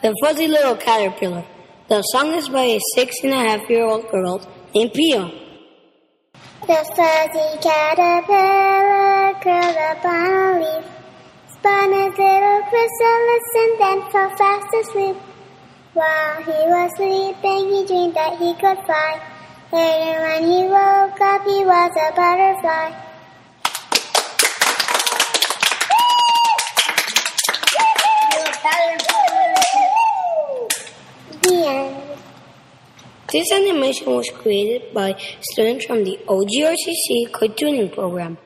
The Fuzzy Little Caterpillar. The song is by a 6.5-year-old girl named Pia. The fuzzy caterpillar curled up on a leaf, spun his little chrysalis and then fell fast asleep. While he was sleeping, he dreamed that he could fly. Later when he woke up, he was a butterfly. The end. This animation was created by students from the OGRCC cartooning program.